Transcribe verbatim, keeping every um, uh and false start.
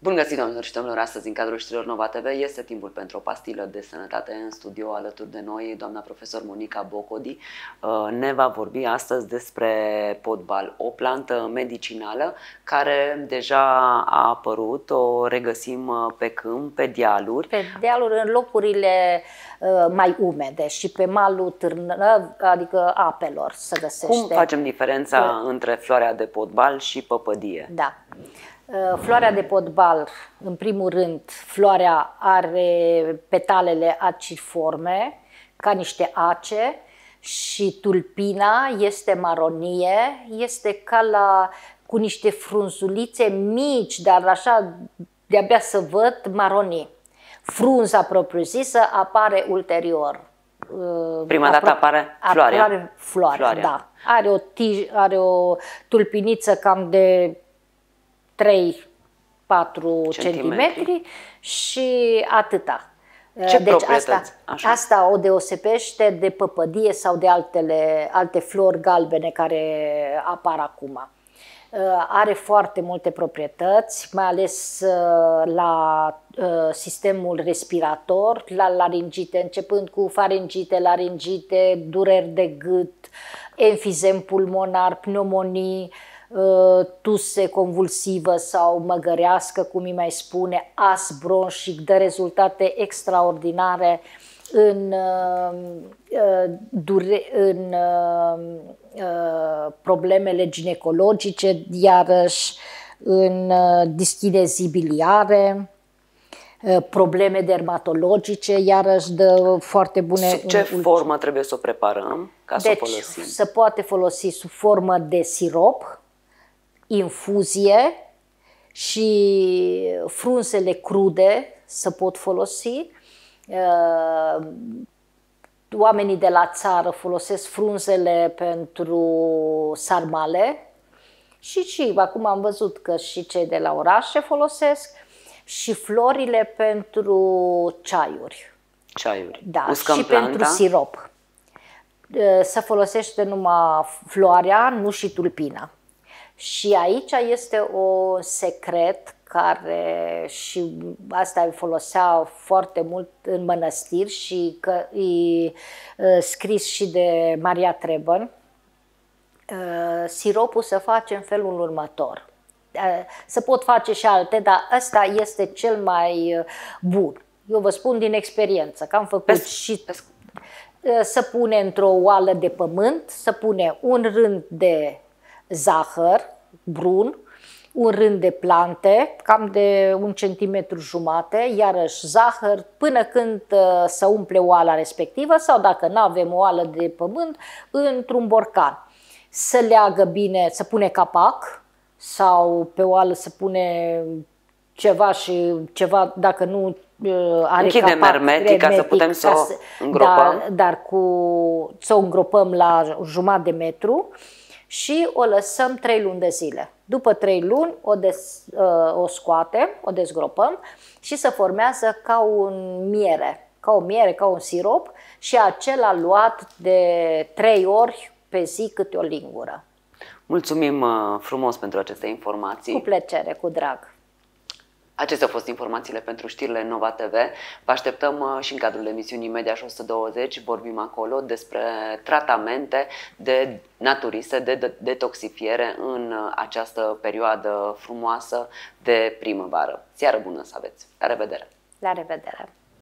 Bun găsit, doamnelor și domnilor! Astăzi, în cadrul știrilor Nova T V, este timpul pentru o pastilă de sănătate. În studio, alături de noi, doamna profesor Monica Bocodi ne va vorbi astăzi despre potbal, o plantă medicinală care deja a apărut, o regăsim pe câmp, pe dealuri. Pe dealuri, în locurile mai umede și pe malul târnăv, adică apelor se găsește. Cum facem diferența că... între floarea de potbal și păpădie? Da. Floarea de potbal, în primul rând, floarea are petalele aciforme, ca niște ace, și tulpina este maronie, este ca la, cu niște frunzulițe mici, dar așa de-abia să văd, maronii. Frunza propriu-zisă apare ulterior. Prima dată apare floarea. Apare floarea, floarea. Da. Are o, tij, are o tulpiniță cam de trei patru centimetri și atâta. Ce deci asta, Așa. asta o deosebește de păpădie sau de altele, alte flori galbene care apar acum. Are foarte multe proprietăți, mai ales la sistemul respirator, la laringite, începând cu faringite, laringite, dureri de gât, enfizem pulmonar, pneumonii, tuse convulsivă sau măgărească, cum îi mai spune, as bronșic, dă rezultate extraordinare în, în problemele ginecologice, iarăși în dischinezii biliare, probleme dermatologice, iarăși dă foarte bune... Sub ce formă trebuie să o preparăm ca deci, să o folosim? Se poate folosi sub formă de sirop, infuzie și frunzele crude se pot folosi. Oamenii de la țară folosesc frunzele pentru sarmale și, și acum am văzut că și cei de la orașe folosesc și florile pentru ceaiuri. Ceaiuri. Da, Uscăm și planta. Pentru sirop. Se folosește numai floarea, nu și tulpina. Și aici este un secret care și asta îl folosea foarte mult în mănăstiri și că e scris și de Maria Treban. Siropul se face în felul următor. Se pot face și alte, dar ăsta este cel mai bun. Eu vă spun din experiență că am făcut Pes și... Se pune într-o oală de pământ, se pune un rând de zahăr brun, un rând de plante, cam de un centimetru jumate, iarăși zahăr, până când uh, se umple oala respectivă sau dacă nu avem o oală de pământ, într-un borcan. Se leagă bine, se pune capac sau pe oală se pune ceva și ceva, dacă nu uh, are Închidem capac hermetic, ca să putem să o îngropăm. Dar, dar cu, să o îngropăm la jumătate de metru și o lăsăm trei luni de zile. După trei luni o, des, uh, o scoatem, o dezgropăm și se formează ca un miere, ca o miere, ca un sirop și acela luat de trei ori pe zi câte o lingură. Mulțumim frumos pentru aceste informații. Cu plăcere, cu drag. Acestea au fost informațiile pentru știrile Nova T V. Vă așteptăm și în cadrul emisiunii Media și o sută douăzeci. Vorbim acolo despre tratamente de naturiste, de detoxifiere în această perioadă frumoasă de primăvară. Seară bună să aveți! La revedere! La revedere!